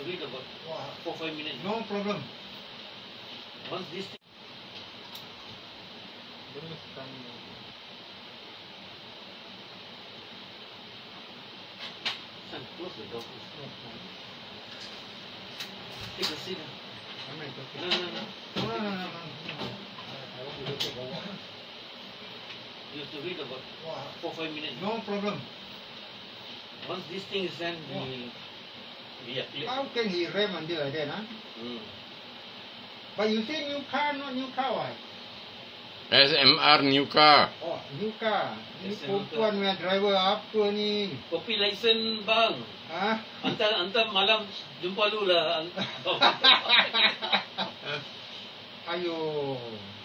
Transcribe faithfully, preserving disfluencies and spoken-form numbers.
wait about four five minutes. No problem. Once this thing. Son, close the door. Take a seat. No, no, no. No, no, no, no. You have to wait about four five minutes. No problem. Once this thing is done, we we are clear. How can he ram until like that, huh? Mm. But you say new car, not new car, why? S M R new car. Oh, new car. Ni S M R perempuan punya driver apa ni? Kopi license bang. Ha? Antar antar malam jumpa lu lah. Ayo.